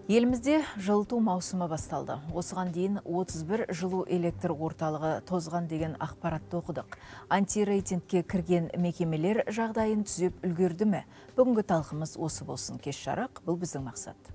Елімізде жылыту маусымы басталды. Осыған дейін 31 жылу электр орталығы тозған деген ақпаратты оқыдық. Антирейтингке кірген мекемелер жағдайын түзеп үлгерді ме? Бүгінгі талқымыз осы болсын. Кеш жарық, бұл біздің мақсат.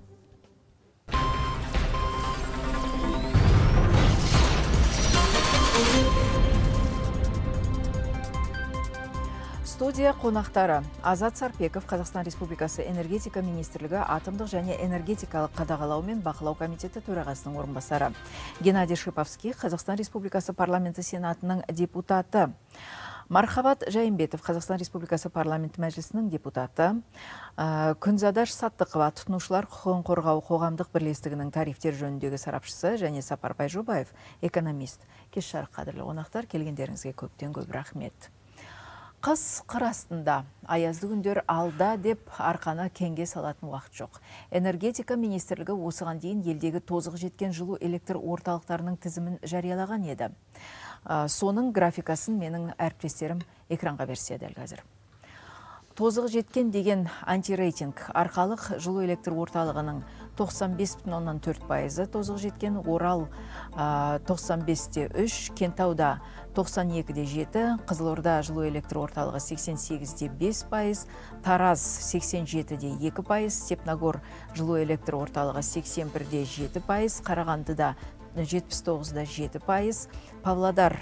Студия қонақтары Азат Сарпеков, Қазақстан Республикасы энергетика министрлігі атомдық және энергетикалық қадағалау мен бақылау комитеті төрағасының орынбасары. Геннадий Шиповский, Қазақстан Республикасы парламенті сенатының депутаты. Мархабат Жайымбетов, Қазақстан Республикасы парламенті мәжілісінің депутаты. Күнзадаш Саттықова, тұтынушылар құқығын қорғау қоғамдық бірлестігінің тарифтер жөніндегі сарапшысы, және Сапарбай Жобаев, экономист. Кеш жарық, қадірлі қонақтар, келгендеріңізге көптен көп рахмет. Қыс қыр астында, аязды күндер алда деп арқаны кеңге салатын уақыт жоқ. Энергетика министрлігі осыған дейін елдегі тозығы жеткен жылу электр орталықтарының тізімін жариялаған еді. Соның графикасын менің әріптестерім экранға берсе дәл қазір. Тозығы жеткен деген антирейтинг арқалық жылу электр орталығының 95,4%, тозығы жеткен Орал 95,3%, Кентауда 92,7%, Қызылорда жылу электр орталығы 88,5%, Тараз 87,2%, Степногор жылу электр орталығы 81,7%, Қарағандыда 79,7%, Павлодар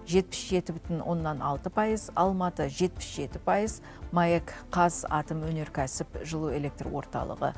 77,6%, Алматы 77%, Маек Қаз атом өнеркәсіп жылу электр орталығы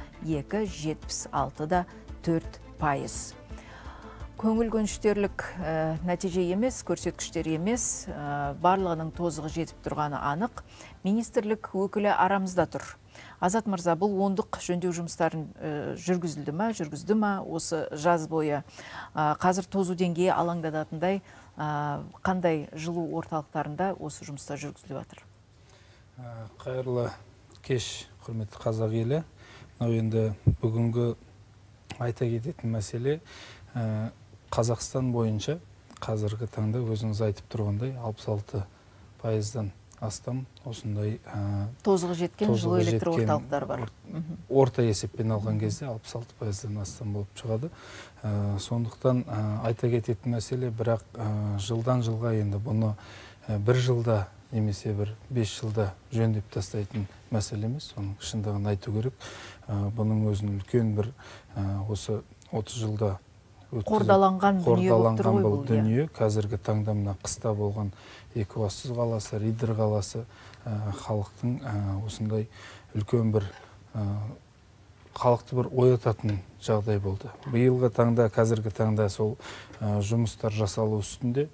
76,4%. Көңіл көншітерлік нәтиже емес, көрсеткіштер емес, барлығының тозығы жетіп тұрғаны анық. Министрлік өкілі арамызда тұр. Азат мырза, бұл ондық жөндеу жұмыстарын жүргізді ма? Осы жаз бойы қазір тозу деңгейі алаңдататындай қандай жылу орталықтарында осы жұмыстар жүргізіліп жатыр? Қайырлы кеш, құрметті қазақ елі. Енді бүгінгі айта кететін мәселе Қазақстан бойынша қазіргі таңда өзіңіз айтып тұрғандай 66%-дан астам осындай тозығы жеткен жылу электр орталықтары бар. Орта есеппен алған кезде 66%-дан астам болып шығады. Сондықтан айта кететін мәселе, бірақ жылдан жылға енді бұны бір жылда немесе бір 5 жылда жөндеп тастайтын мәселе емес. Соның шындығын айту керек. Бұның өзінің үлкен бір осы 30 жылда қордаланған дүние. Қазіргі таңда мына қыста болған Екібастұз қаласы, Риддер қаласы халықтың осындай үлкен бір халықты бір оятатын жағдай болды. Биылғы таңда, қазіргі таңда сол жұмыстар жасалу үстінде.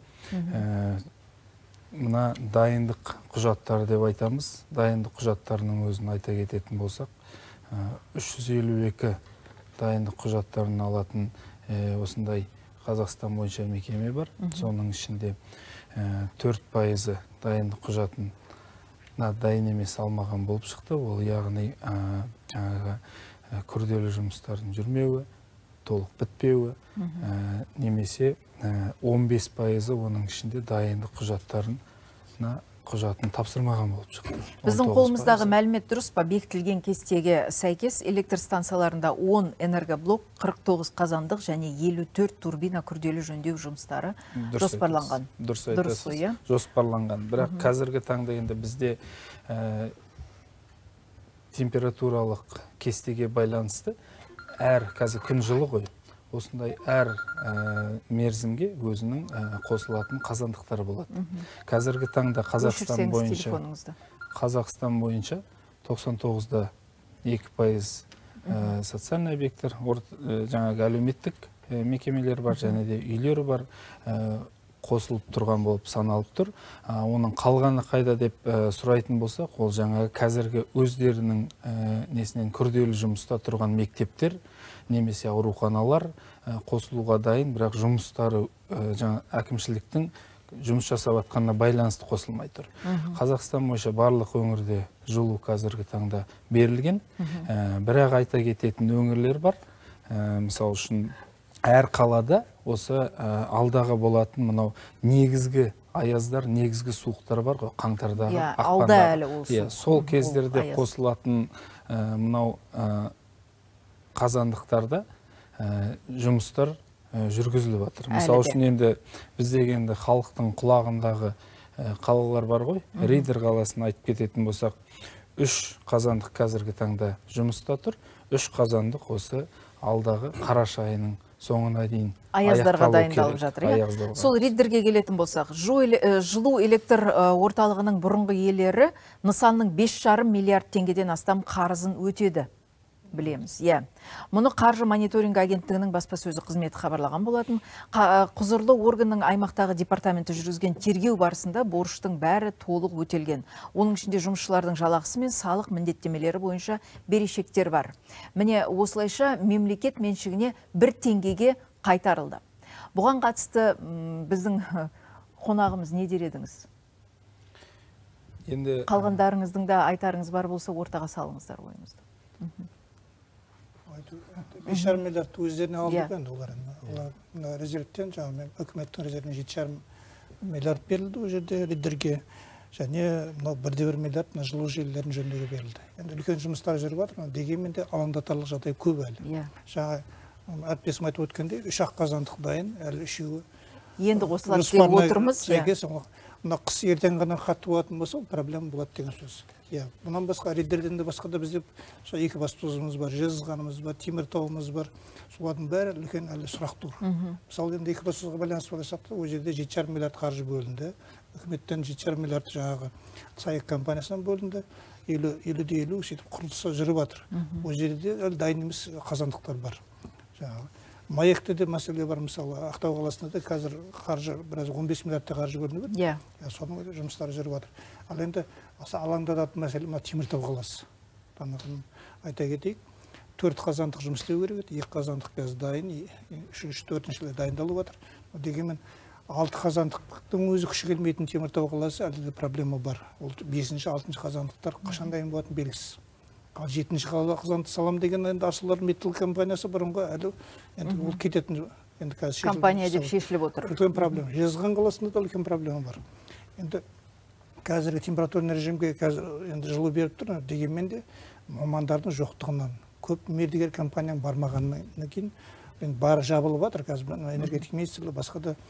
Мына дайындық құжаттары деп айтамыз. Дайындық құжаттарының өзін айта кететін болсақ, 352 дайындық құжаттарын алатын осындай Қазақстан бойынша мекеме бар. Соның ішінде 4% дайындық құжатын дайын емес алмаған болып шықты. Ол яғни күрделі жұмыстардың жүрмеуі, толық бітпеуі, немесе 15% оның ішінде дайындық құжатын тапсырмаған болып шықты. Біздің қолымыздағы мәлімет дұрыс па? Бекітілген кестеге сәйкес электр станцияларында 10 энергоблок, 49 қазандық және 54 турбина күрделі жөндеу жұмыстары жоспарланған. Дұрыс айтасыз, жоспарланған. Бірақ қазіргі таңда енді бізде температуралық кестеге байланысты қазір күн жылы ғой. Осындай әр мерзімге өзінің қосылатын қазандықтары болады. Қазіргі таңда Қазақстан бойынша 99-да 2% социальный объекттер, жаңағы әлеуметтік мекемелер бар, және де үйлері бар, қосылып тұрған болып саналып тұр. Оның қалғаны қайда деп сұрайтын болсақ, ол жаңағы қазіргі өздерінің несінен күрделі жұмыста тұрған мектептер, немесе ауруханалар қосылуға дайын, бірақ жұмыстары әкімшіліктің жұмыс жасап атқанына байланысты қосылмай тұр. Қазақстан бойынша барлық өңірде жылу қазіргі таңда берілген, бірақ айта кететін өңірлер бар. Мысалы үшін әр қалада осы алдағы болатын мынау негізгі аяздар, негізгі суықтар бар ғой, қаңтардағы, ақпандағы. Сол кездерде қосылатын мынау қазандықтарда жұмыстар жүргізіліп жатыр. Мысалы үшін енді біз дегенде халықтың құлағындағы қалалар бар ғой, Риддер қаласын айтып кететін болсақ, 3 қазандық қазіргі таңда жұмыста тұр. 3 қазандық осы алдағы қараша айының соңына дейін аяздарға дайындалып жатыр. Сол Риддерге келетін болсақ, жылу электр орталығының бұрынғы иелері нысанның 5,5 миллиард теңгеден астам қарызын өтеді. Білеміз, Мұны қаржы мониторинг агенттігінің баспасөзі қызметі хабарлаған болатын. Құзырлы органның аймақтағы департаменті жүргізген тергеу барысында борыштың бәрі толық өтелген. Оның ішінде жұмысшылардың жалақысы мен салық міндеттемелері бойынша берешектер бар. Міне осылайша мемлекет меншігіне 1 теңгеге қайтарылды. Бұған қатысты біздің қонағымыз не дер едіңіз? Қалғандарыңыздың да айтарыңыз бар болса ортаға салыңыздар ойымызды. 5,5 миллиард өздеріне алды олар. Резервтен, үкіметтің резервіне 7,5 миллиард берілді ол жерде Риддерге. Және 1,1 миллиард жылу желілерін жөндеуге берілді. Енді үлкен жұмыстар жүріп жатыр, дегенмен де алаңдатарлық жағдай көп әлі. Жаңа әріптесім айтып өткендей, 3 қазандық дайын, әлі 3-і. Енді осылар деп отырмыз. Қыс ертең ғана қатты болатын болса, проблема болады деген сөз. Бұнан басқа, Риддерден де басқа да бізде екібастұзымыз бар, Жезқазғанымыз бар, Теміртауымыз бар. Солардың бәрі үлкен әлі сұрақ тұр. Мысалы, енді екібастұзға байланысты болсақ, ол жерде 7,5 миллиард қаржы бөлінді. Үкіметтен 7,5 миллиард жаңағы САЭК компаниясынан бөлінді. 50-50 сөйтіп құрылысы жүріп жатыр. Ол жерде дайын емес қазандықтар бар. Маекте де мәселе бар, мысалы, Ақтау қаласында да қазір қаржы, біраз 15 миллиардта қаржы бөлініп отыр. Соның жұмыстары жүріп жатыр. Ал енді алаңдататын мәселе Теміртау қаласы. Айта кетейік, 4 қазандық жұмыс істеу керек еді, 2 қазандық қазір дайын, 3-4-шілер дайындалып жатыр. Дегенмен 6 қазандықтың өзі күші келмейтін Теміртау қаласы әлі де проблема бар. Ол 5-6 қазандықтар қашан дайын болатын белгісіз. Ал 7-ші қазандықты салам деген енді Арселор Миттал компаниясы бұрынғы әлі ол кететін компания деп шешіліп отыр. Үлкен проблема. Жезқазған қаласында да үлкен проблема бар. Енді қазіргі температурный режимге қазір жылу беріп тұр, дегенмен де мамандардың жоқтығынан, көп мердігер компанияның бармағаннан кейін бары жабылып жатыр. Қазір энергетика министрлігі басқа да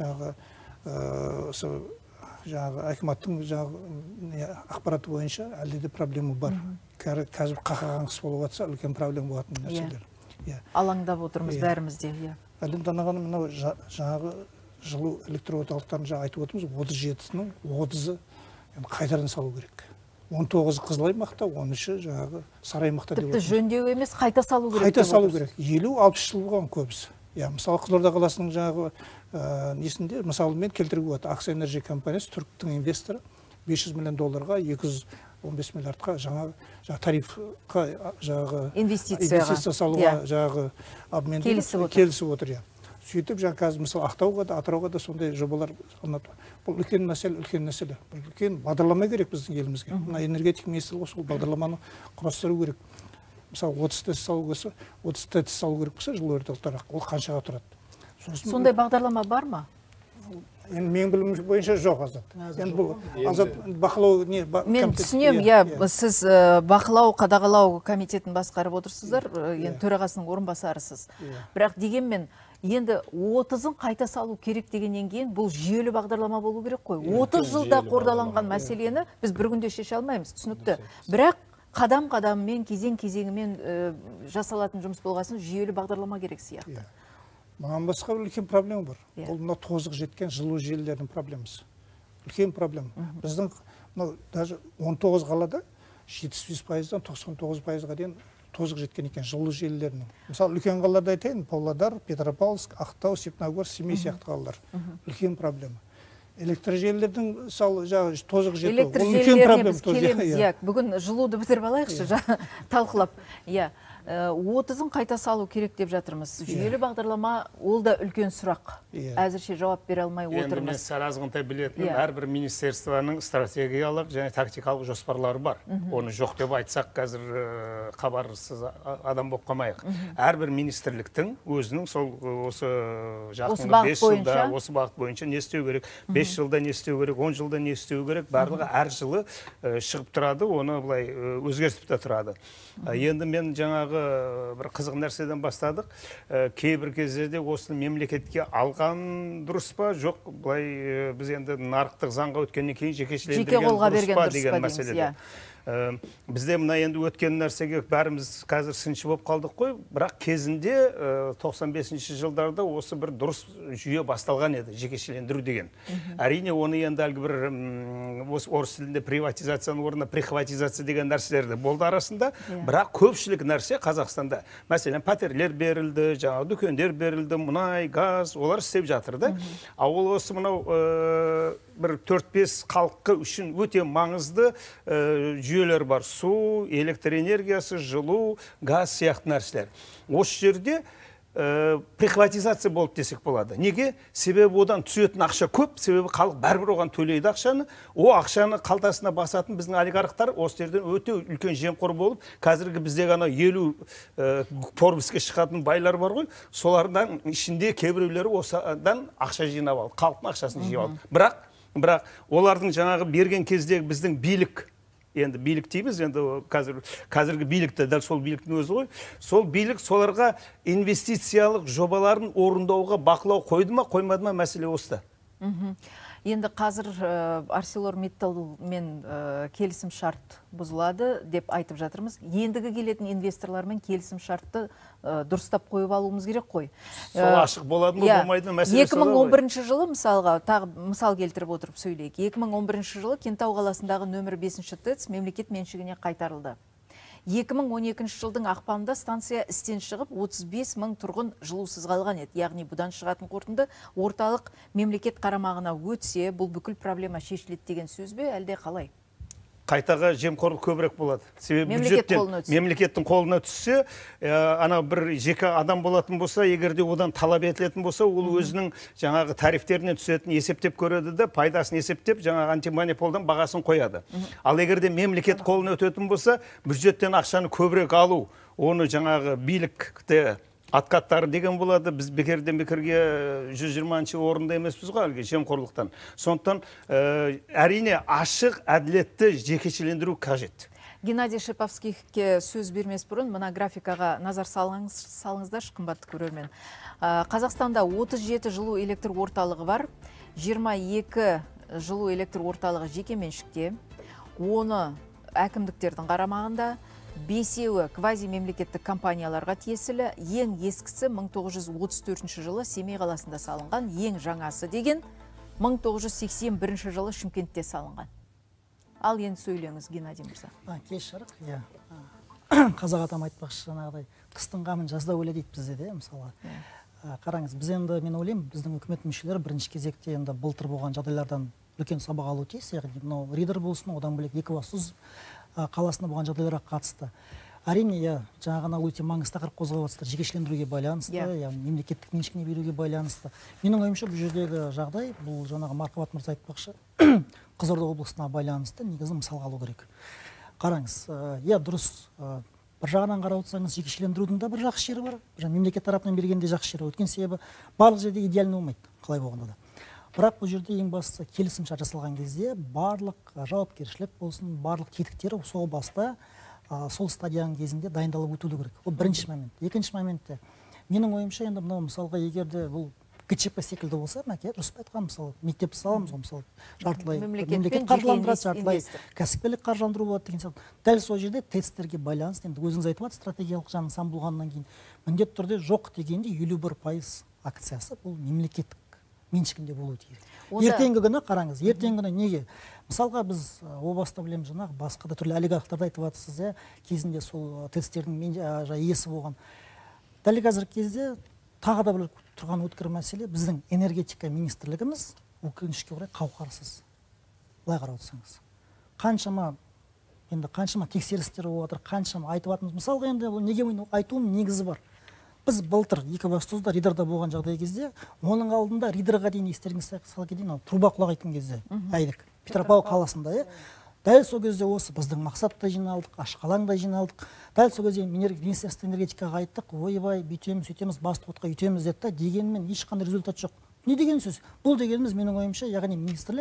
акиматтың ақпараты бойынша әлде де проблема бар. Қазір қақаған қыс болып жатса, үлкен проблема болатын нәрселер. Алаңдап отырмыз бәрімізде. Әлем танығаны мынау жаңағы жылу электр орталықтарын айтып отырмыз, 37-нің 30-ы қайтадан салу керек. 19-ы қызыл аймақта, 13-і жаңағы сары аймақта деп отырмыз. Тіпті жөндеу емес, қайта салу керек. Қайта салу керек. 50-60 жыл болған көбісі. Мысалы, Қызылорда қаласының жаңағы несінде, мысалы мен келтіріп отыр. Акция Энерджи компаниясы, түріктің инвесторы, $500 миллион 215 миллиардқа жаңа тарифқа инвестиция салуға жаңағы келісіп отыр. Сөйтіп, қазір мысалы Ақтауға да, Атырауға да сондай жобалар. Бұл үлкен мәселе. Үлкен бағдарлама керек біздің елімізге. Энергетика министрлігі сол бағдарламаны құрастыру керек. Мысалы 30 ТЭЦ салу керек болса, жылу орталықтары ол қаншаға тұрады? Сондай бағдарлама бар ма? Мен білім бойынша жоқ, Азат. Азат бақылау не? Мен түсінем, сіз бақылау, қадағалау комитетін басқарып отырсыздар, төрағасының орынбасарысыз. Бірақ дегенмен, енді 30-ын қайта салу керек дегеннен кейін бұл жүйелі бағдарлама болу керек қой. 30 жылда қордаланған мәселені біз бір күнде шеше алмаймыз, түсінікті. Бірақ қадам-қадаммен, кезең-кезеңімен жасалатын жұмыс болғасын жүйелі бағдарлама керек сияқты. Маған басқа үлкен проблема бар. Ол мына тозығы жеткен жылу желілерінің проблемасы. Үлкен проблема. Біздің даже 19 қалада 75%-дан 99%-ға дейін тозығы жеткен екен жылу желілерінің. Мысалы, үлкен қалаларда айтайын, Павлодар, Петропавловск, Ақтау, Степногор, Семей сияқты қалалар. Үлкен проблема. Электр желілердің тозығы жету. Электр желілеріне біз келеміз. Бүгін жылуды бітіріп алайықшы, талқылап. 30-ын қайта салу керек деп жатырмыз. Жүйелі бағдарлама ол да үлкен сұрақ. Әзірше жауап бере алмай отырмыз. Енді мен саразғынтай білетінім, әрбір министерствоның стратегиялық және тактикалық жоспарлары бар. Оны жоқ деп айтсақ, қазір хабарсыз адам болып қалмайық. Әрбір министрліктің өзінің осы жақында 5 жылда осы бағыт бойынша не істеу керек, 5 жылда не істеу керек, 10 жылда не істеу керек, барлығы әр жылы шығып тұрады, оны былай өзгертіп те тұрады. Енді мен жаңағы жаңағы бір қызық нәрседен бастадық. Кейбір кездерде осыны мемлекетке алған дұрыс па, жоқ, былай біз енді нарықтық заңға өткеннен кейін жекешелендірген дұрыс па деген мәселеде. Бізде мына енді өткен нәрсеге бәріміз қазір сыншы болып қалдық қой, бірақ кезінде 95 жылдарда осы бір дұрыс жүйе басталған еді, жекешелендіру деген. Әрине оны енді әлгі бір орыс тілінде приватизацияның орнына прихватизация деген нәрселерді болды арасында, бірақ көпшілік нәрсе Қазақстанда, мәселен пәтерлер берілді, жаңағы дүкендер берілді, мұнай, газ, олар істеп жатырды. Ал осы мынау бір 4-5 халқы үшін өте маңызды жүйелер бар. Су, электр энергиясы, жылу, газ сияқты нәрселер. Осы жерде прихватизация болды десек болады. Неге? Себебі одан түсетін ақша көп, себебі халық бәрібір оған төлейді ақшаны. О ақшаны қалтасына басатын біздің олигархтар осы жерден өте үлкен жемқор болып, қазіргі бізде ғана 50 Forbesке шығатын байлар бар ғой, солардан ішінде кейбіреулері осыдан ақша жинап алды, халықтың ақшасын жинап алды. Бірақ олардың жаңағы берген кездегі біздің билік, енді билік дейміз, енді қазіргі билікті, дәл сол биліктің өзі ғой, сол билік соларға инвестициялық жобаларын орындауға бақылау қойды ма, қоймады ма, мәселе осы. Енді қазір ArcelorMittal мен келісім шарт бұзылады деп айтып жатырмыз. Ендігі келетін инвесторлармен келісім шартты дұрыстап қойып алуымыз керек қой. Сол ашық болады ма, болмайды ма мәселесі. 2011 жылы мысалға, тағы мысал келтіріп отырып сөйлейік. 2011 жылы Кентау қаласындағы нөмір 5-ші ТЭЦ мемлекет меншігіне қайтарылды. 2012 жылдың ақпанында станция істен шығып 35 мың тұрғын жылусыз қалған еді. Яғни бұдан шығатын қорытынды орталық мемлекет қарамағына өтсе, бұл бүкіл проблема шешіледі деген сөз бе, әлде қалай? Қайтаға жемқорлық көбірек болады. Себебі мемлекеттің қолына түссе, ана бір жеке адам болатын болса, егерде одан талап етілетін болса, ол өзінің жаңағы тарифтерінен түсетін есептеп көреді де, пайдасын есептеп, жаңағы антимонополдан бағасын қояды. Ал егерде мемлекет қолына өтетін болса, бюджеттен ақшаны көбірек алу, оны жаңағы билікте атқаттары деген болады. Біз бекерден бекерге 120-ші орында емеспіз ғой әлгі жемқорлықтан. Сондықтан әрине ашық, әділетті жекешелендіру қажет. Геннадий Шиповскийге сөз бермес бұрын, мына графикаға назар салыңыздар, қымбатты көрермен. Қазақстанда 37 жылу электр орталығы бар, 22 жылу электр орталығы жеке меншікте, 10 әкімдіктердің қарамағында, 5-еуі квази-мемлекеттік компанияларға тиесілі, ең ескісі 1934 жылы Семей қаласында салынған, ең жаңасы деген 1981 жылы Шымкентте салынған. Ал енді сөйлеңіз, Геннадий мырза. Кеш жарық, қазақ атам айтпақшы, жаңағыдай қыстың қамын жазда ойла дейді бізде де, мысалы. Қараңыз, біз енді, мен ойлаймын, біздің үкімет мүшелері бірінші кезекте енді былтыр болған жағдайлардан үлкен сабақ алу тиіс, яғни мынау Риддер болсын, одан бөлек Екібастұз қаласында болған жағдайларға қатысты. Әрине, жаңағына өте маңызды тақырып қозғап жатсыздар, жекешелендіруге байланысты, мемлекеттік меншігіне беруге байланысты. Менің ойымша бұл жердегі жағдай, бұл жаңағы Марқабат мырза айтпақшы, Қызылорда облысына байланысты негізі мысалға алу керек. Қараңыз, дұрыс, бір жағынан қарап отырсаңыз, жекешелендірудің да бір жақсы жері бар, мемлекет тарапынан бергенде жақсы жері. Өткен себебі барлық жерде идеальный болмайды, қалай болғанда да. Бірақ бұл жерде ең бастысы келісім шарт жасалған кезде барлық жауапкершілік болсын, барлық тетіктері сол баста, сол стадияның кезінде дайындалып өтілу керек. Ол бірінші момент. Екінші моментте, менің ойымша енді мынау мысалға егерде бұл ГЧП секілді болса, дұрыс айтқан, мысалы, мектеп саламыз ғой, мысалы, жартылай мемлекет қаржыландырады, жартылай кәсіпкерлік қаржыландыру болады деген сияқты. Дәл сол жерде тесттерге байланысты, енді өзіңіз айтып жатсыз, стратегиялық жағын сан болғаннан кейін, міндетті түрде жоқ дегенде 51% акциясы бұл мемлекеттік меншігінде болуы тиіс. Ертеңгі күні қараңыз, ертеңгі күні неге? Мысалға біз о баста білеміз, жаңағы басқа да түрлі олигархтарды айтып жатсыз, кезінде сол тесттердің иесі болған. Дәл қазіргі кезде тағы да бір тұрған өткір мәселе, біздің энергетика министрлігіміз өкінішке орай қауқарсыз. Былай қарап отырсаңыз. Қаншама тексерістер болып жатыр, қаншама айтып жатырмыз. Мысалға енді неге айтуым негізі бар. Біз былтыр Екібастұзда Риддерда болған жағдай кезде, оның алдында Риддерға дейін естеріңіз сала кетейін, труба құлақ айтқан кезде, Петропавл қаласында, дәл сол кезде осы біздің мақсатта жиналдық, Ашқалаңда жиналдық. Дәл сол кезде Министерство энергетикаға айттық, ойбай, бүйтеміз, сөйтеміз, басты отқа үйтеміз деді, дегенмен ешқандай результат жоқ. Не деген сөз? Бұл дегеніміз менің ойымша, яғни министрлік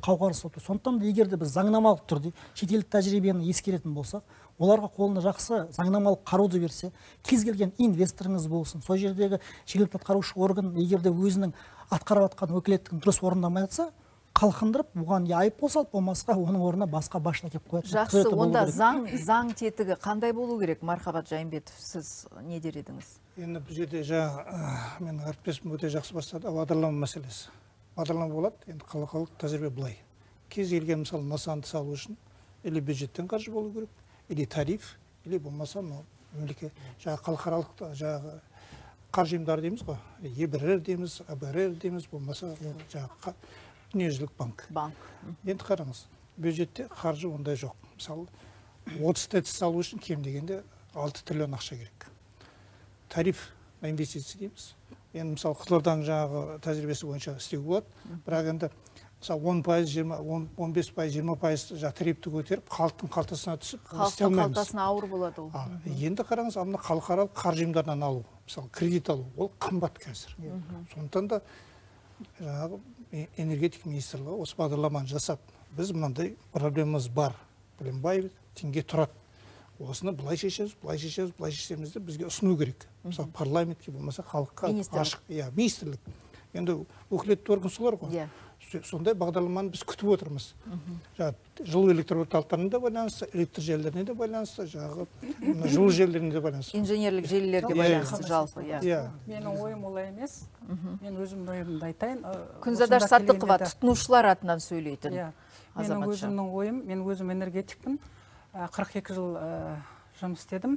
қауқарсыз болып тұр. Сондықтан да егер де біз заңнамалық түрде шетелдік тәжірибені ескеретін болсақ, оларға қолына жақсы заңнамалық қаруды берсе, кез келген инвесторыңыз болсын, сол жердегі жергілікті атқарушы орган егер де өзінің атқарып жатқан өкілеттігін дұрыс орындамай жатса, қалқындырып, бұған я айыппұл салып, болмасқа оның орнына басқа басшыны әкеліп қояды. Жақсы, онда заң тетігі қандай болу керек? Мархабат Жайымбетов, сіз не дер едіңіз? Енді бұл жерде мен әріптесім өте жақсы бастады, бағдарлама мәселесі. Бағдарлама болады, енді қалалық тәжірибе былай. Кез келген мысалы нысанды салу үшін или бюджеттен қаржы болу керек, или тариф, или болмаса мемлекет халықаралық қаржы ұйымдары дейміз ғой, ЕБРР дейміз, АБРР дейміз, болмаса дүниежүзілік банк. Енді қараңыз, бюджетте қаржы ондай жоқ. Мысалы 30 ТЭЦ салу үшін кем дегенде 6 триллион ақша керек. Тариф инвестиция дейміз. Енді мысалы Қызылорданың тәжірибесі бойынша істеуге болады, бірақ енді мысалы 10%, 15%, 20% тарифті көтеріп, халықтың қалтасына түсіп, істей алмаймыз. Халықтың қалтасына ауыр болады ол. Енді қараңыз, ана халықаралық қаржы ұйымдарынан алу, мысалы кредит алу, ол қымбат қазір. Сондықтан да энергетика министрлігі осы бағдарламаны жасап, біз мынандай проблемамыз бар, бай теңге тұрады. Осыны былай шешеміз, былай шешеміз деп бізге ұсыну керек. Мысалы парламентке болмаса халыққа ашық, министрлік. Енді өкілетті орган солар ғой. Сондай бағдарламаны біз күтіп отырмыз. Жылу электр орталықтарына да байланысты, электр желілеріне де байланысты, жылу желілеріне де байланысты. Инженерлік желілерге байланысты жалпы. Менің ойым олай емес. Мен өзімнің ойымды айтайын. Күнзадар Саттықова тұтынушылар атынан сөйлейтін. Менің өзімнің ойым, мен өзім энергетикпін. 42 жыл жұмыс істедім.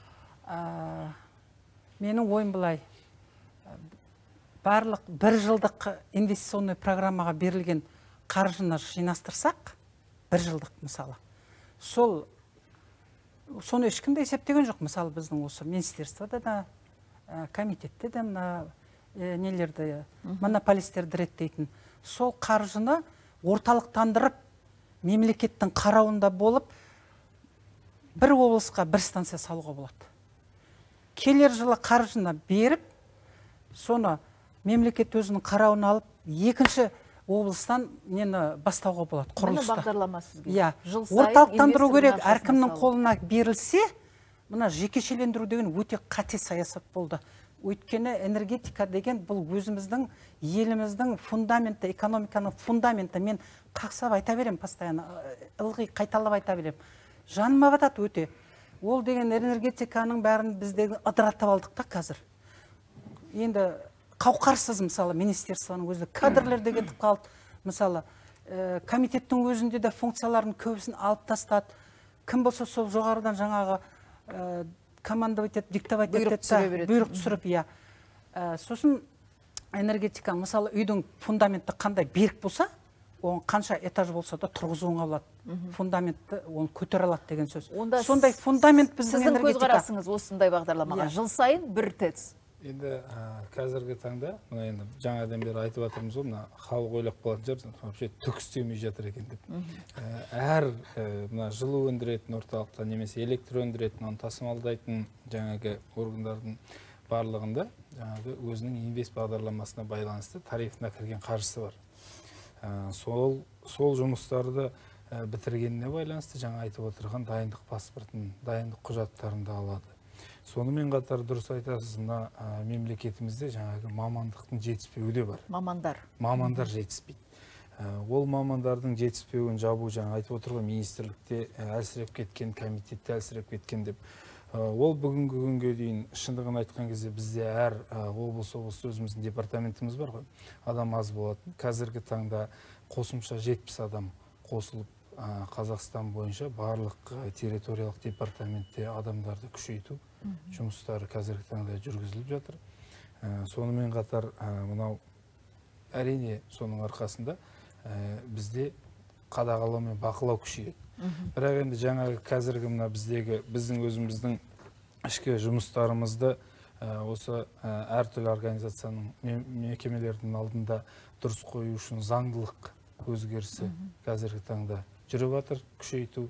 Менің ойым былай. Барлық бір жылдық инвестиционный программаға берілген қаржыны жинастырсақ, бір жылдық мысалы. Соны ешкімде есептеген жоқ. Мысалы біздің осы министерствода да, комитетте де нелерді, монополистерді реттейтін. Сол қаржыны орталықтандырып, мемлекеттің қарауында болып, бір облысқа бір станция салуға болады. Келер жылы қаржыны беріп, соны мемлекет өзінің қарауын алып, екінші облыстан нені бастауға болады, құрылысты. Мені бағдарлама сізге. Орталықтандыру керек, әркімнің қолына берілсе, мына жекешелендіру деген өте қате саясат болды. Өйткені энергетика деген бұл өзіміздің еліміздің фундаменті, экономиканың фундаменті. Мен қақсап айта берем, постоянно ылғи қайталап айта берем. Жаныма батады өте. Ол деген энергетиканың бәрін біздегі ыдыратып алдық та қазір. Енді қауқарсыз мысалы министерствоның өзі кадрлерде кетіп қалды. Мысалы комитеттің өзінде де функцияларын көбісін алып тастады. Кім болса сол жоғарыдан жаңағы командовать етіп, диктовать етіп, бұйрық түсіріп, сосын энергетика, мысалы үйдің фундаменті қандай берік болса, оған қанша этаж болса да тұрғызуыңа болады. Фундаментті оны көтере алады деген сөз. Сондай фундамент біздің энергетика. Сіздің көзқарасыңыз осындай бағдарламаға жыл сайын бір ТЭЦ. Енді қазіргі таңда, енді жаңадан бері айтып жатырмыз ғой, халық ойлап қалатын шығар, вообще түк істемей жатыр екен деп. Әр жылу өндіретін орталықта немесе электр өндіретін, оны тасымалдайтын жаңағы органдардың барлығында жаңағы өзінің инвест бағдарламасына байланысты тарифына кірген қаржысы бар. Сол жұмыстарды бітіргеніне байланысты жаңа айтып отырған дайындық паспортын, дайындық құжаттарын да алады. Сонымен қатар дұрыс айтасыз, мына мемлекетімізде жаңағы мамандықтың жетіспеуі де бар. Мамандар жетіспейді. Ол мамандардың жетіспеуін жабу, жаңа айтып отырған министрлікте әлсіреп кеткен, комитетте әлсіреп кеткен деп. Ол бүгінгі күнге дейін шындығын айтқан кезде бізде әр облыс өзіміздің департаментіміз бар ғой. Адам аз болады. Қазіргі таңда қосымша 70 адам қосылып Қазақстан бойынша барлық территориялық департаментте адамдарды күшейту жұмыстары қазіргі таңда жүргізіліп жатыр. Сонымен қатар мынау әрине соның арқасында бізде қадағалау мен бақылау күшейеді. Бірақ енді жаңағы қазіргі біздің өзіміздің ішкі жұмыстарымызды осы әртүрлі организацияның мекемелердің алдында дұрыс қою үшін заңдылық өзгерісі қазіргі таңда жүріп жатыр, күшейту.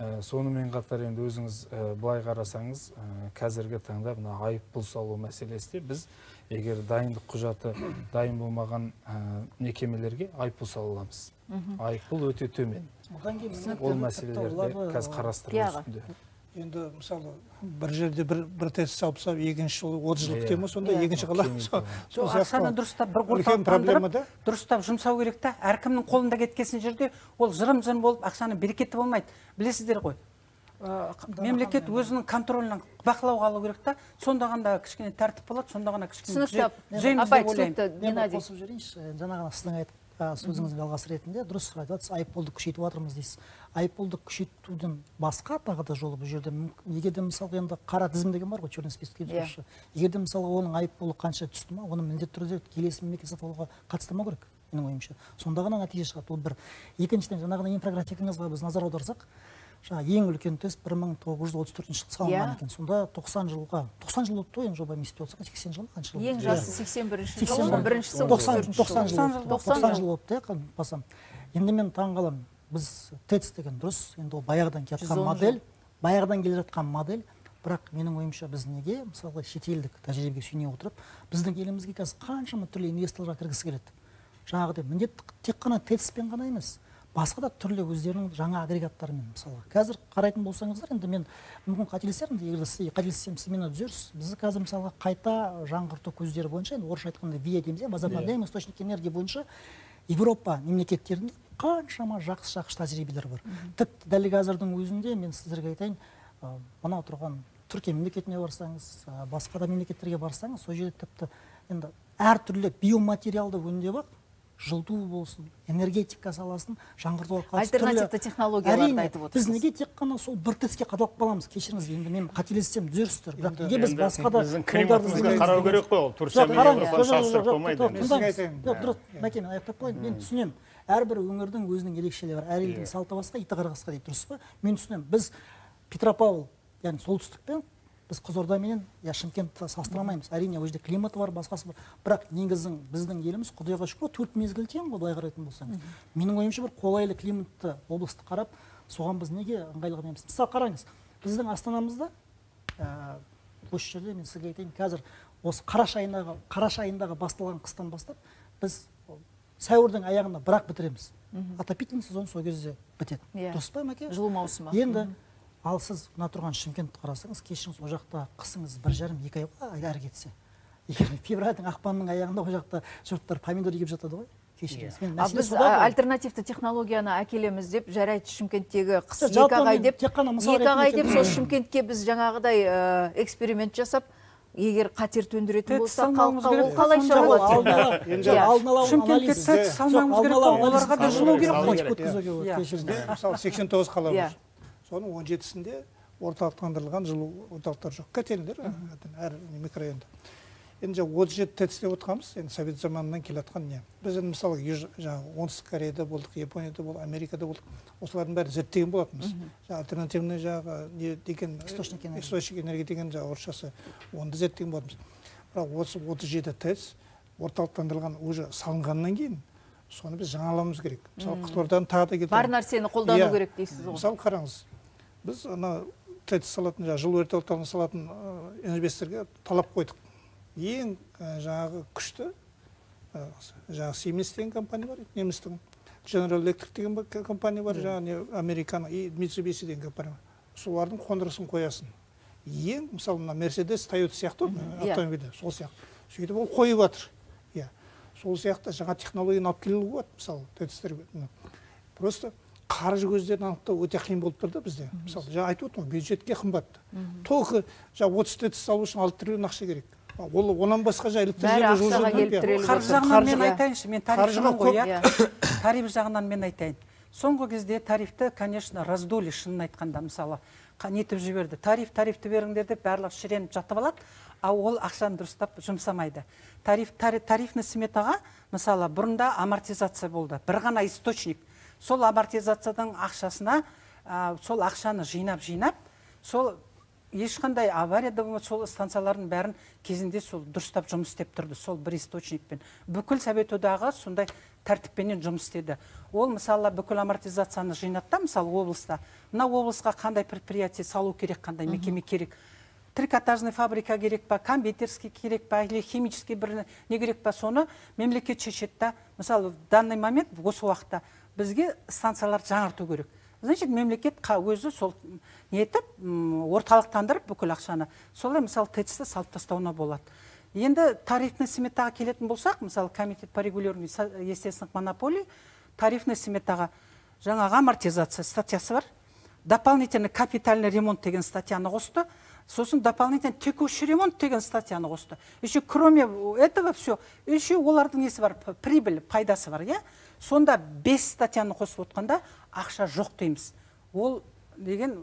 Сонымен қатар енді өзіңіз былай қарасаңыз, қазіргі таңда мына айыппұл салу мәселесі де біз егер дайындық құжаты дайын болмаған мекемелерге айыппұл сала аламыз. Айыппұл өте төмен. Ол мәселелерді қазір қарастырылып үстінде. Енді мысалы бір жерде бір тест салып екінші жыл 30 жыл күте ме, сонда екінші қала ақшаны дұрыстап бір орталықтандырып дұрыстап жұмсау керек та, әркімнің қолында кеткесін жерде ол жырым-жырым болып ақшаның берекеті болмайды. Білесіздер ғой, мемлекет өзінің контролынан бақылауға алу керек та, сонда ғана кішкене тәртіп болады, сонда ғана кішкене түзейміз деп ойлаймын. Мен қосып жіберейінші, жаңа ғана сіздің сөзіңіздің жалғасы ретінде дұрыс айтып жатырсыз, айыппұлды күшейтіп жатырмыз дейсіз. Айыппұлды күшейтудің басқа тағы да жолы бұл жерде. Егер де мысалы енді қара тізім деген бар ғой, черный список дейміз. Егер де мысалы оның айыппұлы қанша түсті ма, оны міндетті түрде келесі мемлекет сатып алуға қатыстырмау керек, менің ойымша. Сонда ғана нәтиже шығады. Ол бір. Екіншіден, жаңағы инфографикаңызға біз назар аударсақ, ең үлкен тест 1934 жылы салынған екен. Сонда 90 жыл өтті ғой, жоба мектепте отырса, 80 жыл қанша жыл? Ең жасы 81-ші жыл, біріншісі 90 жыл өтті, басам. Енді мен таң қаламын. Біз ТЭЦ деген дұрыс, енді ол баяғыдан келе жатқан модель, бірақ менің ойымша біз неге, мысалы шетелдік тәжірибеге сүйене отырып, біздің елімізге қазір қаншама түрлі инвесторлар кіргісі келеді. Жаңағыдай міндетті тек қана ТЭЦ-пен ғана емес, басқа да түрлі өздерінің жаңа агрегаттарымен, мысалы. Қазір қарайтын болсаңыздар, енді мен мүмкін қателесермін, егер сіз қателессем, сіз мені түзерсіз. Біз қазір мысалы қайта жаңғырту көздері бойынша, енді орысша айтқанда ВИА дейміз, возобновляемый источник энергии бойынша Европа мемлекеттерінде қаншама жақсы тәжірибелер бар. Тіпті дәл қазірдің өзінде мен сіздерге айтайын, мына тұрған Түркия мемлекетіне барсаңыз, басқа да мемлекеттерге барсаңыз, сол жерде тіпті енді әртүрлі биоматериалды өңдеп жылыту болсын, энергетика саласын жаңғыртуға қатысты альтернативті технологияларды айтып отырсыз. Біз неге тек қана сол бір теске қадалып қаламыз? Кешіріңіз, енді мен қателессем түзерсіздер. Бірақ неге біз басқа да біздің климатымызға қарау керек қой, ол Турция мен Европаны салыстырып болмайды. Дұрыс, Мәке, мен аяқтап қояйын. Мен түсінемін. Әрбір өңірдің өзінің ерекшелігі бар. Әр елдің салты басқа, иті қарғасқа дейді, дұрыс па? Мен түсінемін. Біз Петропавл, яғни солтүстікпен біз Қызылорда менен Шымкентті салыстырамаймыз. Әрине, ол жерде климаты бар, басқасы бар. Бірақ негізі біздің еліміз Құдайға шүкір 4 мезгіл тең ғой, былай қарайтын болсаңыз. Менің ойымша бір қолайлы климатты облысты қарап, соған біз неге ыңғайлы қылмаймыз? Мысалы қараңыз, біздің Астанамызда осы жерде мен сізге айтайын, қазір осы қараша айындағы басталған қыстан бастап біз сәуірдің аяғында бірақ бітіреміз. Отопительный сезон сол кезде бітеді. Дұрыс па, Мәке? Жылу маусымы. Енді ал сіз мына тұрған Шымкентті қарасаңыз, кешіріңіз, ол жақта қысыңыз 1,5-2 ай әрі кетсе. Егер февральдың ақпанның аяғында ол жақта жұрттар помидор егіп жатады ғой. Кешіріңіз. Біз альтернативті технологияны әкелеміз деп, жарайды Шымкенттегі қыс 2 ай деп, сол Шымкентке біз жаңағыдай эксперимент жасап, егер қатер төндіретін болса, халыққа ол қалай шығады? Шымкентке ТЭЦ салмауымыз керек қой, оларға да жылу керек қой. Мысалы 89 қала бар. Соның 17-сінде орталықтандырылған жылу орталықтар жоқ. Котельдер әр микрорайонда. Енді 37 ТЭЦ деп отырғанбыз, енді совет заманынан келатқан не. Біз енді мысалы оңтүстік Кореяда болдық, Японияда болдық, Америкада болдық. Осылардың бәрін зерттеген болатынбыз. Альтернативный не деген источник энергии деген орысшасы, оны зерттеген болатынбыз. Бірақ осы 37 ТЭЦ орталықтандырылған уже салынғаннан кейін соны біз жаңалауымыз керек. Мысалы Қызылордадан тағы да келтіріп. Бар нәрсені қолдану керек дейсіз ғой. Мысалы қараңыз. Біз ана ТЭЦ салатын, жылу орталықтарын салатын инвесторға талап қойдық. Ең жаңағы күшті жаңағы Siemens деген компания бар, немістің. General Electric деген компания бар, жаңағы Американ, Mitsubishi деген компания бар. Солардың қондырғысын қоясын. Ең, мысалы, Mercedes, Toyota сияқты автомобильде, сол сияқты. Сөйтіп ол қойып жатыр. Сол сияқты жаңа технологияны алып келуге болады, мысалы, ТЭЦ-терге. Просто қаржы көздерін анықтау өте қиын болып тұрды бізде. Мысалы, жаңа айтып отырмын, бюджетке қымбатты. Толқы 30 ТЭЦ салу үшін 6 триллион ақша керек. Ол онан басқа қаржы жағынан мен айтайыншы, мен тарифшымын ғой, тариф жағынан мен айтайын. Соңғы кезде тарифті, конечно, раздули, шынын айтқанда, мысалы, нетіп жіберді. Тарифті беріңдер деп барлық шіреніп жатып алады, а ол ақшаны дұрыстап жұмсамайды. Тарифный сметаға, мысалы, бұрында амортизация болды. Бір ғана источник. Сол амортизациядан ақшасына, сол ақшаны жинап, сол ешқандай аварияда болмады, сол станциялардың бәрін кезінде сол дұрыстап жұмыс істеп тұрды, сол бір источникпен. Бүкіл Совет одағы сондай тәртіппенен жұмыс істеді. Ол мысалы бүкіл амортизацияны жинатта, мысалы облыста, мына облысқа қандай предприятие салу керек, қандай мекеме керек, трикотажный фабрика керек па, кондитерский керек па, или химический бір не керек па, соны мемлекет шешеді. Мысалы в данный момент осы уақытта бізге станциялар жаңарту керек. Значит, мемлекет өзі сол не етіп, орталықтандырып бүкіл ақшаны. Солай мысалы ТЭЦ-ті салып тастауына болады. Енді тарифный сметаға келетін болсақ, мысалы комитет по регулированию естественных монополий, тарифный сметаға жаңағы амортизация статьясы бар, дополнительный капитальный ремонт деген статьяны қосты, сосын дополнительный текущий ремонт деген статьяны қосты. Еще кроме этого все, еще олардың несі бар, прибыль, пайдасы бар, иә? Сонда 5 статьяны қосып отқанда ақша жоқ дейміз. Ол деген,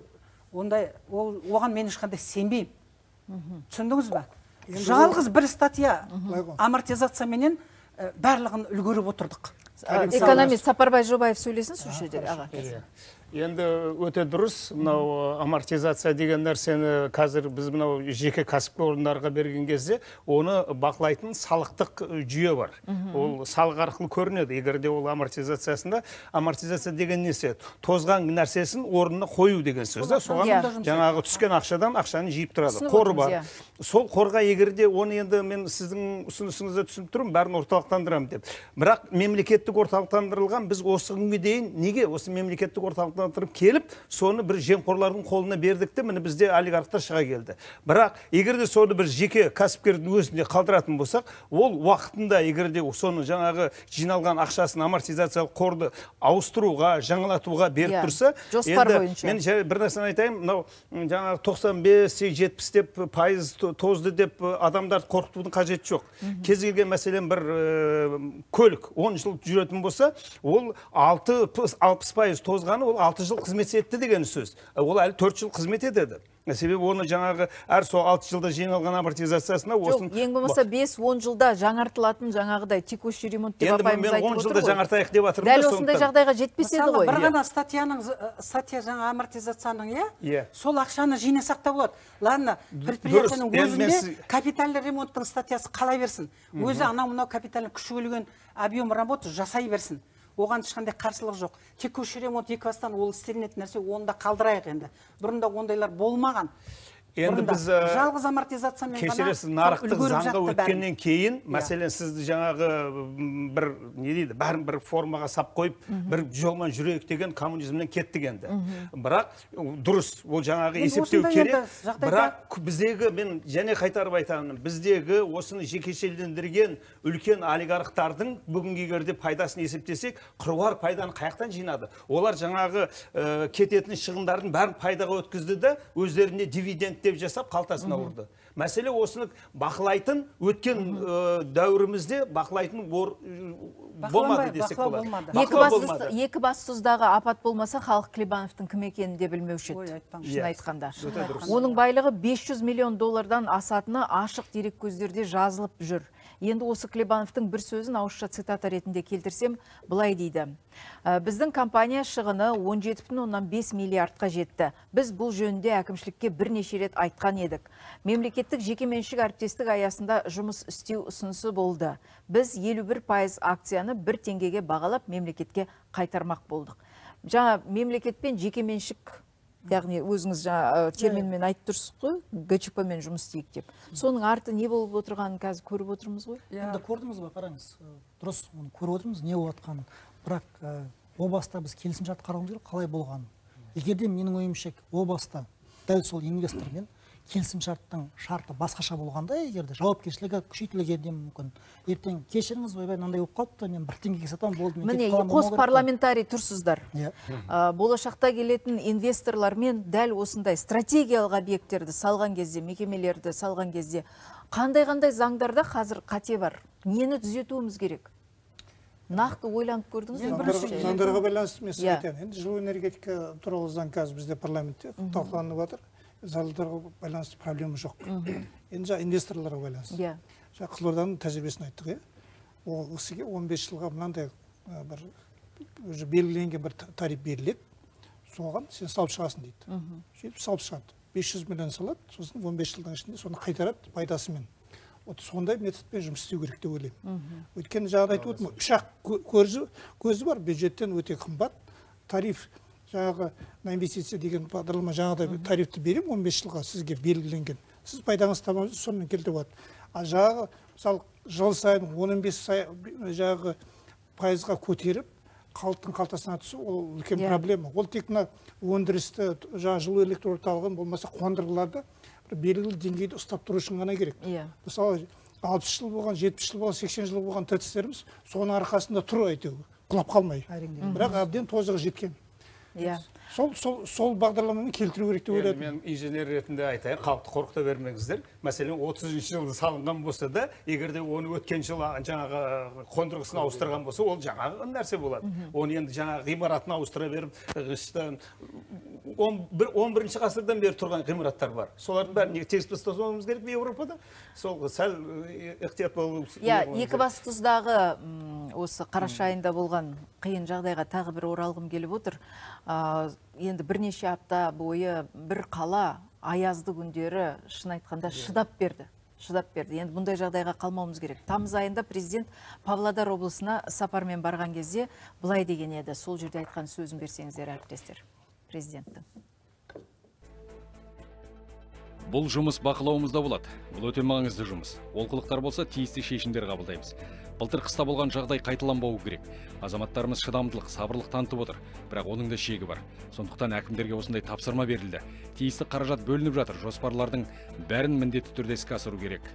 оған мен ешқандай сенбеймін. Түсіндіңіз ба? Жалғыз бір статья амортизация менен барлығын үлгеріп отырдық. Экономист Сапарбай Жобаев сөйлесін сол жерде, аға. Енді өте дұрыс, мынау амортизация деген нәрсені қазір біз мынау жеке кәсіпорындарға берген кезде оны бақылайтын салықтық жүйе бар. Ол салық арқылы көрінеді. Егер де ол амортизациясында, амортизация деген несі? Тозған нәрсесін орнына қою деген сөз. Соған жаңағы түскен ақшадан ақшаны жиып тұрады. Қоры бар. Сол қорға егер де оны енді мен сіздің ұсынысыңызды түсініп тұрмын, бәрін орталықтандырамын деп. Бірақ мемлекеттік орталықтандырылған біз осы күнге дейін неге осы мемлекеттік орталықтандырып келіп, соны бір жемқорлардың қолына бердік те, міне бізде олигархтар шыға келді. Бірақ егер де соны бір жеке кәсіпкердің өзінде қалдыратын болсақ, ол уақытында егер де соны жаңағы жиналған ақшасын амортизациялық қорды ауыстыруға, жаңалатуға беріп тұрса, мен бір нәрсені айтайын, мынау жаңағы 95-70 деп пайыз тозды деп адамдарды қорқытудың қажеті жоқ. Кез келген мәселен бір көлік 10 жыл жүретін болса, ол 60% тозғаны, ол 6 жыл қызмет етті деген сөз. Ол әлі 4 жыл қызмет етеді. Себебі оны жаңағы әр сол 6 жылда жиналған амортизациясына осын... Жоқ, ең болмаса 5-10 жылда жаңартылатын жаңағыдай текущий ремонт деп апайымыз айтып отыр ғой. 10 жылда жаңартайық деп жатырмын. Дәл осындай жағдайға жетпеседі ғой. Бір ғана статья жаңа амортизацияның, сол ақшаны жинасақ та болады. Ладно, предприятияның өзінде капитальный ремонттың статьясы қалай берсін. Өзі анау-мынау капитальный күші өлген объем работы жасай берсін. Оған ешқандай қарсылық жоқ. Текущий ремонт екібастан ол істелінетін нәрсе, оны да қалдырайық енді. Бұрында ондайлар болмаған. Енді біз жалғыз амортизациямен кешіресіз, нарықтық заңға өткеннен кейін, мәселен сізді жаңағы бір не дейді, бәрін бір формаға сап қойып, бір жолмен жүрейік деген коммунизмнен кеттік енді. Бірақ дұрыс, ол жаңағы есептеу керек. Бірақ біздегі, мен және қайтарып айтамын, біздегі осыны жекешелендірген үлкен олигархтардың бүгінгі егерде пайдасын есептесек, қыруар пайданы қаяқтан жинады. Олар жаңағы кететін шығындардың бәрін пайдаға өткізді де, өздеріне дивиденд деп жасап қалтасына ұрды. Мәселе осыны бақылайтын, өткен дәуірімізде бақылайтын болмады десек болады. Екібастұздағы апат болмаса, Халық Клебановтың кім екенін де білмеуші еді, шын айтқанда. Оның байлығы 500 миллион доллардан асатыны ашық дерек көздерде жазылып жүр. Енді осы Клебановтың бір сөзін ауызша цитата ретінде келтірсем, былай дейді. Біздің компания шығыны 17,5 миллиардқа жетті. Біз бұл жөнінде әкімшілікке бірнеше рет айтқан едік. Мемлекеттік жекеменшік әріптестік аясында жұмыс істеу ұсынысы болды. Біз 51% акцияны 1 теңгеге бағалап мемлекетке қайтармақ болдық. Жаңа мемлекетпен жекеменшік, яғни өзіңіз терминмен айтып тұрсыз ғой, ГЧП-мен жұмыс істейік деп. Соның арты не болып отырғанын қазір көріп отырмыз ғой? Енді көрдіңіз ба, қараңыз, дұрыс, оны көріп отырмыз, не болып жатқанын. Бірақ о баста біз келісімшарт қарауымыз керек, қалай болғанын. Егерде менің ойымша о баста дәл сол инвестормен келісімшарттың шарты басқаша болғанда, егерде жауапкершілігі күшейтілгенде мүмкін. Ертең кешіріңіз, ойбай, мынандай болып қалыпты, мен 1 теңгеге сатамын, болды. Міне, қос парламентарий тұрсыздар. Болашақта келетін инвесторлармен дәл осындай стратегиялық объекттерді салған кезде, мекемелерді салған кезде, қандай заңдарда қазір қате бар? Нені түзетуіміз керек? Нақты ойланып көрдіңіз бе? Заңдарға байланысты мен сізге айтайын. Енді жылу энергетика туралы заң қазір бізде парламентте талқыланып жатыр. Залдарға байланысты проблема жоқ. Енді жаңа инвесторларға байланысты. Жаңа Қызылорданың тәжірибесін айттық, ол кісіге 15 жылға мынандай бір белгіленген бір тариф беріледі. Соған сен салып шығасың дейді. Сөйтіп салып шығады. 500 миллион салады, сосын 15 жылдың ішінде соны қайтарады пайдасымен. Сондай методпен жұмыс істеу керек деп ойлаймын. Өйткені жаңағыда айтып отырмын, үш ақ көзі бар, бюджеттен өте қымбат, тариф жаңағы инвестиция деген бағдарлама жаңағыда тарифті беремін 15 жылға сізге белгіленген. Сіз пайдаңыз табамыз, сонымен келді болады. А жаңағы мысалы жыл сайын 15 жаңағы пайызға көтеріп, халықтың қалтасына түсу ол үлкен проблема. Ол тек мына өндірісті жаңағы жылу электр орталығын болмаса қондырғыларды белгілі деңгейде ұстап тұру үшін ғана керек. Мысалы 60 жыл болған, 70 жыл болған, 80 жыл болған ТЭЦ-теріміз соның арқасында тұр әйтеуір, құлап қалмай. Бірақ әбден тозығы жеткен. Сол бағдарламаны келтіру керек деп ойлаймын. Мен инженер ретінде айтайын, халықты қорқыта бермеңіздер. Мәселен, 30 жылы салынған болса да, егер де оны өткен жылы жаңағы қондырғысын ауыстырған болса, ол жаңағы нәрсе болады. Оны енді жаңағы ғимаратын ауыстыра беріп, 11-ші ғасырдан бері тұрған ғимараттар бар. Солардың бәрін тегіс тастамауымыз керек Еуропада. Сол сәл ықтият болу. Екібастұздағы осы қараша айында болған қиын жағдайға тағы бір оралғым келіп отыр. Енді бірнеше апта бойы бір қала аязды күндері шын айтқанда шыдап берді. Енді бұндай жағдайға қалмауымыз керек. Тамыз айында президент Павлодар облысына сапармен барған кезде былай деген еді. Сол жерде айтқан сөзін берсеңіздер, әріптестер, президенттің. Бұл жұмыс бақылауымызда болады. Бұл өте маңызды жұмыс. Олқылықтар болса, тиісті шешімдер қабылдаймыз. Былтыр қыста болған жағдай қайталанбауы керек. Азаматтарымыз шыдамдылық, сабырлық танытып отыр, бірақ оның да шегі бар. Сондықтан әкімдерге осындай тапсырма берілді. Тиісті қаражат бөлініп жатыр. Жоспарлардың бәрін міндетті түрде іске асыру керек.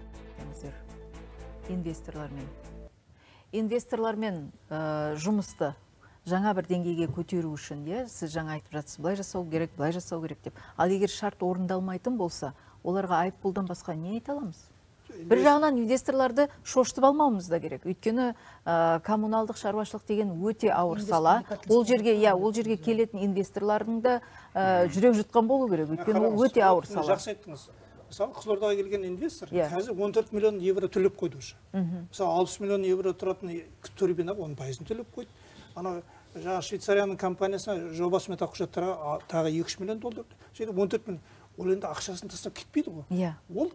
Инвесторлармен жұмысты жаңа бір деңгейге көтеру үшін, сіз жаңа айтып жатсыз, былай жасау керек, былай жасау керек деп. Ал егер шарт орындалмайтын болса, оларға айыппұлдан басқа не айта аламыз? Бір жағынан инвесторларды шошытып алмауымыз да керек. Өйткені коммуналдық шаруашылық деген өте ауыр сала. Ол жерге келетін инвесторлардың да жүрек жұтқан болу керек. Өйткені ол өте ауыр сала. Жақсы айттыңыз. Мысалы, Қызылордаға келген инвестор қазір 14 миллион евро төлеп қойды уже. Мысалы, 60 миллион евро тұратын турбина 10% төлеп қойды. Ана жаңа Швейцарияның компаниясына жобасы мета құжаттарға тағы 2 миллион доллар. Сөйтіп 14 миллион. Ол енді ақшасын тастап кетпейді ғой. Ол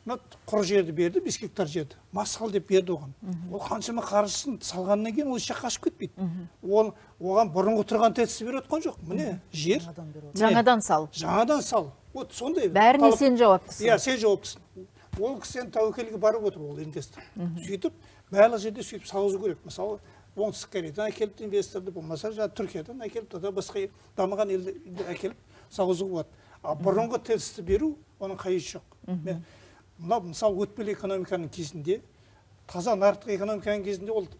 құр жерді берді, 5 гектар жерді. Масқал деп берді оған. Ол қаншама қаржысын салғаннан кейін ол жаққа қашып кетпейді. Оған бұрынғы тұрған ТЭЦ беріп отқан жоқ. Міне, жер. Жаңадан сал. Жаңадан сал. Вот сондай. Бәріне сен жауаптысың. Сен жауаптысың. Ол кісінің тәуекелге барып отыр ол инвестор. Сөйтіп, барлық жерде сөйтіп салғызу керек. Мысалы, оңтүстік Кореядан әкеліп инвесторды болмаса, Түркиядан әкеліп, басқа дамыған елді әкеліп салғызу болады. Бұрынғы ТЭЦті беру, оның қажеті жоқ. Мысалы, өтпелі экономиканың кезінде, таза нарықтық экономиканың кезінде ол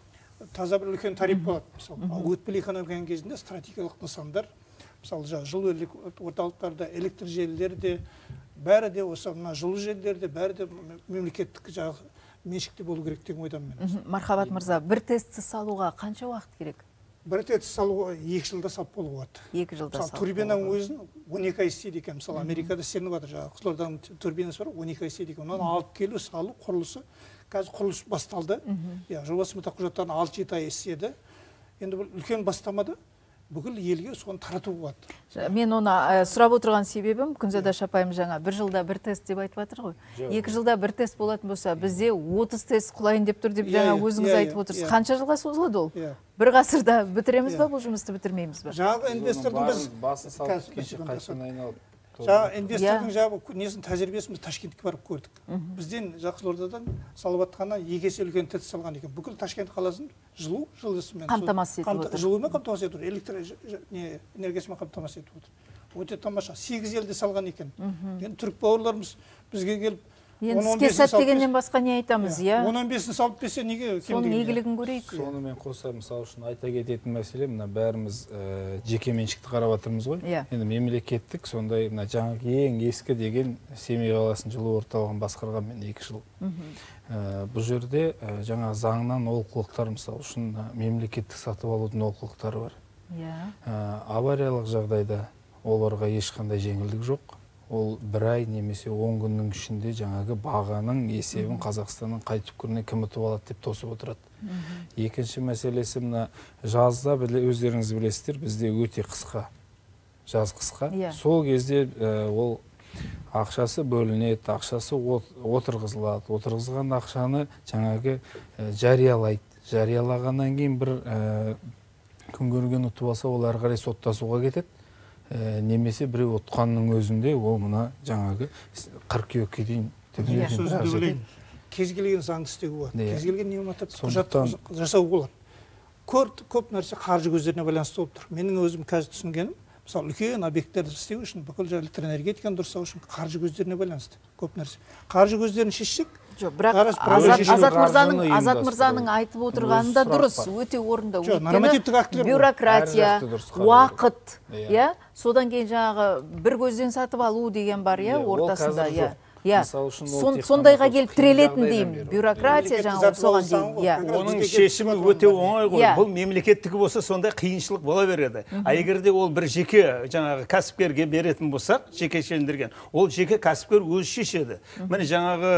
таза бір үлкен тариф болады. Мысалы, өтпелі экономиканың кезінде стратегиялық нысандар, мысалы, жылу орталықтарда, электр желілерде, бәрі де осы жылу желілерде, бәрі де мемлекеттік меншікте болу керек деген ойдамын мен. Мархабат мырза, бір ТЭЦті салуға қанша уақыт керек? Бір ТЭЦ салуға 2 жылда салып болуға болады. 2 жылда салып. Турбинаның өзін 12 ай істейді екен. Мысалы, Америкада істелініп жатыр. Қызылорданың турбинасы бар, 12 ай істейді екен. Оны алып келу, салу, құрылысы. Қазір құрылыс басталды. Жобасы мета құжаттарын 6-7 ай істеді. Енді бұл үлкен бастамада бүкіл елге соны тарату болады. Мен оны сұрап отырған себебім, Күнзада Шапайым жаңа 1 жылда 1 тест деп айтып жатыр ғой. 2 жылда 1 тест болатын болса, бізде 30 тест құлайын деп тұр деп жаңа өзіңіз айтып отырсыз. Қанша жылға созылады ол? Бір ғасырда бітіреміз ба, бұл жұмысты бітірмейміз ба? Жаңағы инвестордың біз басын салып кеше қайтадан айналып. Жаңа инвестордың жаңағы несін тәжірибесін біз Ташкентке барып көрдік. Бізден Қызылордадан салып жатқаны 2 есе үлкен ТЭЦ салған екен. Бүкіл Ташкент қаласын жылысымен қамтамасыз етіп отыр. Жылумен қамтамасыз етіп отыр, электр энергиясымен қамтамасыз етіп отыр. Өте тамаша. 8 елде салған екен. Енді түрік бауырларымыз бізге келіп енді іске сәт дегеннен басқа не айтамыз, иә? 15-ін салып берсе неге кем соның игілігін көрейік. Сонымен қоса, мысалы үшін айта кететін мәселе, мына бәріміз жеке меншікті қарап жатырмыз ғой. Енді мемлекеттік сондай мына жаңағы ең ескі деген Семей қаласының жылу орталығын басқарған мен 2 жыл. Бұл жерде жаңа заңнан олқылықтар, мысалы үшін мемлекеттік сатып алудың олқылықтары бар. Авариялық жағдайда оларға ешқандай жеңілдік жоқ. Ол 1 ай немесе 10 күннің ішінде жаңағы бағаның есебін Қазақстанның қай түкпіріне кім ұтып алады деп тосып отырады. Екінші мәселесі мына жазда өздеріңіз білесіздер, бізде өте қысқа. Жаз қысқа. Сол кезде ол ақшасы бөлінеді, ақшасы отырғызылады. Отырғызған ақшаны жаңағы жариялайды. Жариялағаннан кейін бір күн көрген ұтып алса, ол әрі қарай соттасуға кетеді. Немесе біреу ұтқанның өзінде ол мына жаңағы қыркүйекке дейін кез келген заңды істеуге болады. Кез келген нормативтік құжат жасауға болады. Көп нәрсе қаржы көздеріне байланысты болып тұр. Менің өзім қазір түсінгенім, мысалы үлкен объекттерді істеу үшін, бүкіл электроэнергетиканы дұрыстау үшін қаржы көздеріне байланысты көп нәрсе. Қаржы көздерін шешсек, бірақ Азат мырзаның айтып отырғаны да дұрыс, өте орынды. Өйткені бюрократия, уақыт, содан кейін жаңағы бір көзден сатып алу деген бар, ортасында. Сондайға келіп тірелетін деймін. Бюрократия жаңағы соған дейін. Оның шешімі өте оңай ғой. Бұл мемлекеттікі болса сондай қиыншылық бола береді. А егерде ол бір жеке жаңағы кәсіпкерге беретін болсақ, жекешелендірген, ол жеке кәсіпкер өзі шешеді. Міне жаңағы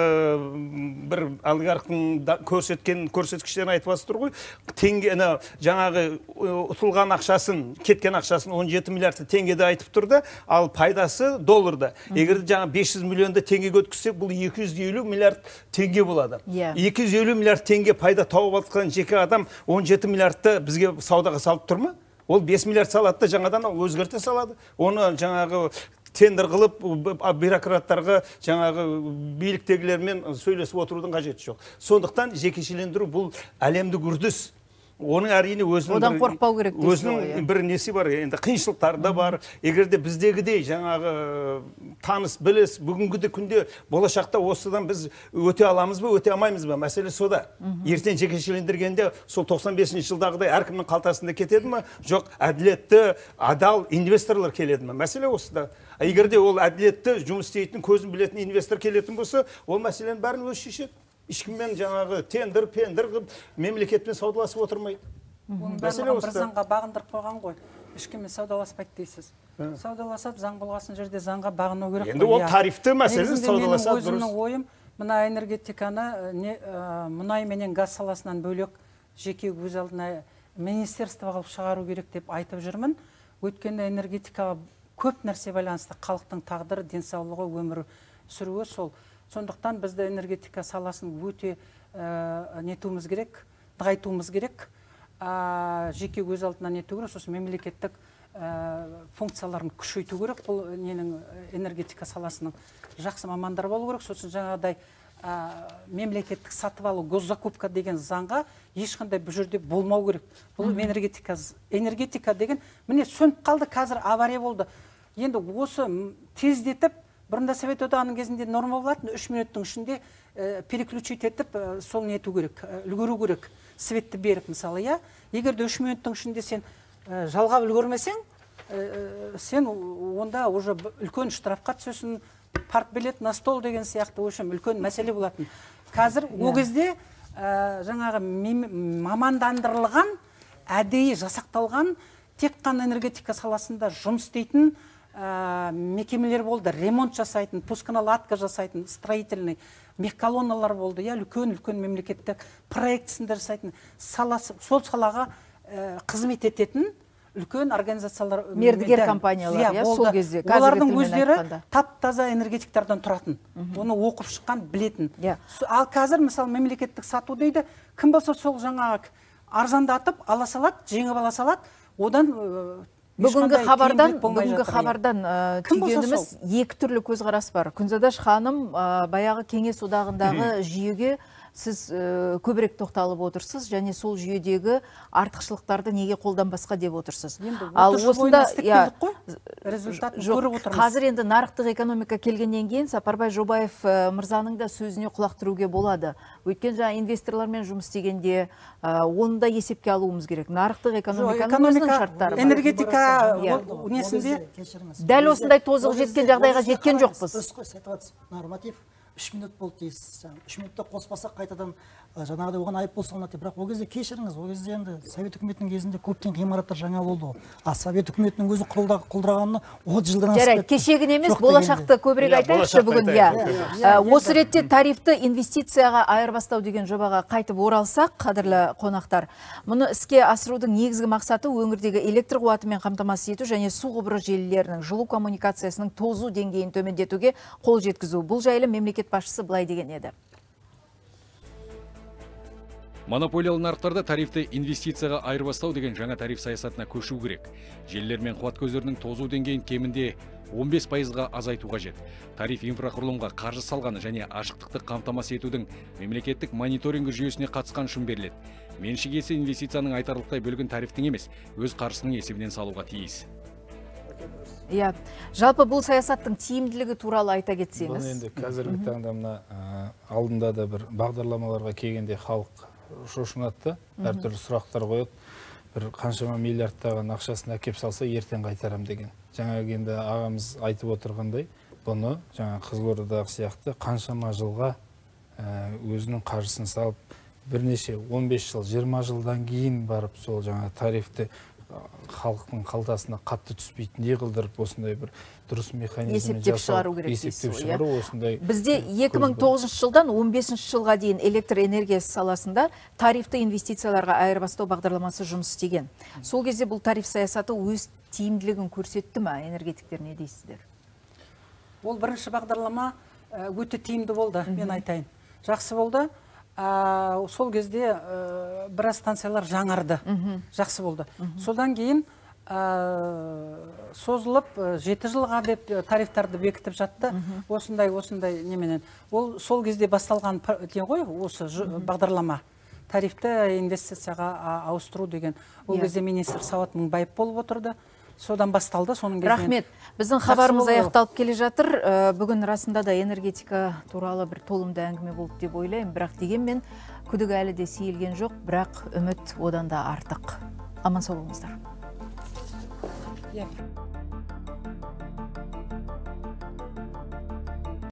бір олигархтың көрсеткен көрсеткіштерін айтып отырсыз ғой. Теңге жаңағы ұтылған ақшасын, кеткен ақшасын 17 миллиард теңгеде айтып тұрды, ал пайдасы долларда. Егерде жаңа 500 миллионда теңге өткізсек, бұл 250 миллиард теңге болады. 250 миллиард теңге пайда тауып алған жеке адам 17 миллиардты бізге саудаға салып тұр ма? Ол 5 миллиард салады да жаңадан өзгерте салады. Оны жаңағы тендер қылып, бюрократтарға жаңағы биліктегілермен сөйлесіп отырудың қажеті жоқ. Сондықтан жекешелендіру бұл әлемдік үрдіс. Оның әрине одан қорықпау керек дейсіз. Өзінің бір несі бар, енді қиыншылықтары да бар. Егерде біздегідей жаңағы таныс біліс бүгінгі күнде болашақта осыдан біз өте аламыз ба, өте алмаймыз ба? Мәселе сода. Ертең жекешелендіргенде сол 95 жылдағыдай әркімнің қалтасында кетеді ме? Жоқ, әділетті, адал инвесторлар келеді ме? Мәселе осыда. Егерде ол әділетті жұмыс істейтін, көзін білетін инвестор келетін болса, ол мәселенің бәрін өзі шешеді. Ешкіммен жаңағы тендер қып мемлекетпен саудаласып отырмайды. Мәселе осы. Бір заңға бағындырып қойған ғой. Ешкіммен саудаласпайды дейсіз. Саудаласап, заң болғасын жерде заңға бағыну керек. Енді ол тарифті мәселе саудаласап дұрыс. Өзімнің ойым, мына энергетиканы мұнай менен газ саласынан бөлек жеке өз алдына министерство қылып шығару керек деп айтып жүрмін. Өйткені энергетикаға көп нәрсе байланысты, халықтың тағдыры, денсаулығы, өмір сүруі сол. Сондықтан бізді энергетика саласын өте нетуіміз керек, нығайтуымыз керек, жеке өз алдына нету керек, сосын мемлекеттік функцияларын күшейту керек. Бұл ненің энергетика саласының жақсы мамандар болу керек. Сосын жаңағыдай мемлекеттік сатып алу, госзакупка деген заңға ешқандай бұл жерде болмау керек. Бұл энергетика деген, міне сөніп қалды, қазір авария болды. Енді осы тездетіп, бұрында Совет одағының кезінде норма болатын, 3 минуттың ішінде переключить етіп, сол нету керек, үлгеру керек, светті беріп, мысалы, егерде 3 минуттың ішінде сен жалғап үлгермесең, сен онда уже үлкен штрафқа түсесің, парк билет на стол деген сияқты, үлкен мәселе болатын. Қазір о кезде жаңағы мамандандырылған, әдейі жасақталған, тек қана энергетика саласында жұмыс істейтін мекемелер болды, ремонт жасайтын, пусконаладка жасайтын, строительный мехколонналар болды, үлкен мемлекеттік проектісінде жасайтын, сол салаға қызмет ететін үлкен организациялар, мердігер компаниялар, сол кезде олардың өздері тап-таза энергетиктерден тұратын, оны оқып шыққан, білетін. Ал қазір мысалы мемлекеттік сату дейді, кім болса сол жаңағы арзандатып ала салады, жеңіп ала салады, одан Бүгінгі хабардан түйгеніміз екі түрлі көзқарас бар. Күнзадаш ханым баяғы Кеңес одағындағы жүйеге сіз көбірек тоқталып отырсыз, және сол жүйедегі артықшылықтарды неге қолданбасқа деп отырсыз. Ал осында қазір енді нарықтық экономика келгеннен кейін Сапарбай Жобаев мырзаның да сөзіне құлақ тұруге болады. Өйткені жаңа инвесторлармен жұмыс істегенде оны да есепке алуымыз керек. Нарықтық экономиканың өзінің шарттары бар. Энергетика несінде дәл осындай тозығы жеткен жағдайға жеткен жоқпыз. Норматив 3 минут болды дейсіз. 3 минутта қоспасақ қайтадан жаңағыдай оған айыппұл салынады. Бірақ ол кезде кешіріңіз, ол кезде енді Совет үкіметінің кезінде көптен ғимараттар жаңа болды. А Совет үкіметінің өзі құлдырағанына 30 жылдан асып Жарайды, кешегін емес, болашақты көбірек айтайықшы бүгін. Осы ретте тарифті инвестицияға айырбастау деген жобаға қайтып оралсақ, қадірлі қонақтар, мұны іске асырудың негізгі мақсаты өңірдегі электр қуатымен қамтамасыз ету және су құбыры желілерінің жылу коммуникациясының тозу деңгейін төмендетуге қол жеткізу. Бұл жайлы мемлекет басшысы былай деген еді. Монополиялы нарықтарда тарифті инвестицияға айырбастау деген жаңа тариф саясатына көшу керек. Желілер мен қуат көздерінің тозу деңгейін кемінде 15%-ға азайту қажет. Тариф инфрақұрылымға қаржы салғаны және ашықтықты қамтамасыз етудің мемлекеттік мониторингі жүйесіне қатысқан үшін беріледі. Меншік иесі инвестицияның айтарлықтай бөлігін тарифтің емес, өз қаржысының есебінен салуға тиіс. Жалпы бұл саясаттың тиімділігі туралы айта кетсеңіз. Бұл енді қазіргі таңда мына алдында да бір бағдарламаларға келгенде халық шошынатты, әртүрлі сұрақтар қойып, бір қаншама миллиардтаған ақшасын әкеп салса, ертең қайтарам деген. Жаңа енді ағамыз айтып отырғандай, бұны жаңа Қызылордадағы сияқты қаншама жылға өзінің қаржысын салып, бірнеше 15 жыл, 20 жылдан кейін барып сол жаңа тарифті халықтың қалтасына қатты түспейтіндей қылдырып, осындай бір дұрыс механизмін жасау, есептеп шығару осындай. Бізде 2009 жылдан 15 жылға дейін электр энергиясы саласында тарифті инвестицияларға айырбастау бағдарламасы жұмыс істеген. Сол кезде бұл тариф саясаты өз тиімділігін көрсетті ме, энергетиктер не дейсіздер? Ол бірінші бағдарлама өте тиімді болды, мен айтайын. Жақсы болды. Сол кезде біраз станциялар жаңарды, жақсы болды. Содан кейін созылып 7 жылға деп тарифтарды бекітіп жатты. Осындай неменен. Ол сол кезде басталған ғой, осы бағдарлама. Тарифті инвестицияға ауыстыру деген. Ол кезде министр Сауат Мыңбаев болып отырды. Содан басталды, соның кезінен. Рахмет. Біздің хабарымыз аяқталып келе жатыр. Бүгін расында да энергетика туралы бір толымды әңгіме болды деп ойлаймын. Бірақ дегенмен күдік әлі де сейілген жоқ, бірақ үміт одан да артық. Аман сау болыңыздар.